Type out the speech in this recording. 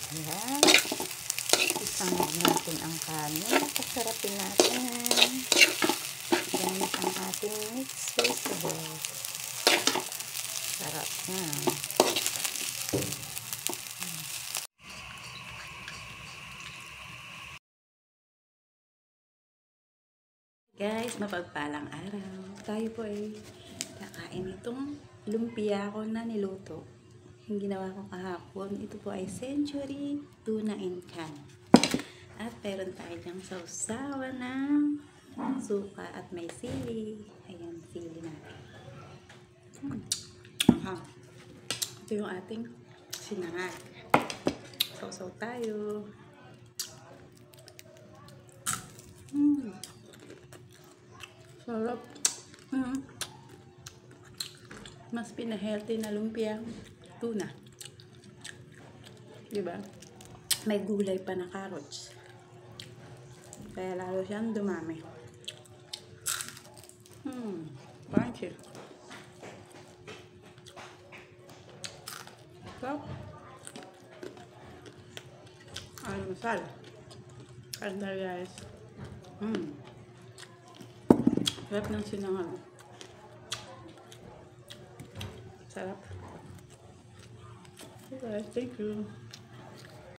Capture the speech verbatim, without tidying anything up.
Ayan. Isangag natin ang kanin. Pasarapin natin. Gamit ang ating mixed vegetables. Sarap na. Guys, mapagpalang araw. Tayo po ay kakain itong lumpia ko na niluto. Yung ginawa ko kahapon, ito po ay Century Tuna in Can. At meron tayo dyang sausawa ng suka at may sili. Ayan, sili natin. Hmm. Aha. Ito yung ating sinangag. Sausaw tayo. Hmm. Sarap. Hmm. Mas pina-healthy na lumpia tuna. Diba? May gulay pa na carrots. Kaya lalo siyang dumami. Hmm. Crunchy. Sarap. Almusal. Kanda guys. Hmm. Sarap ng sinangag. Sarap. Okay guys, thank you.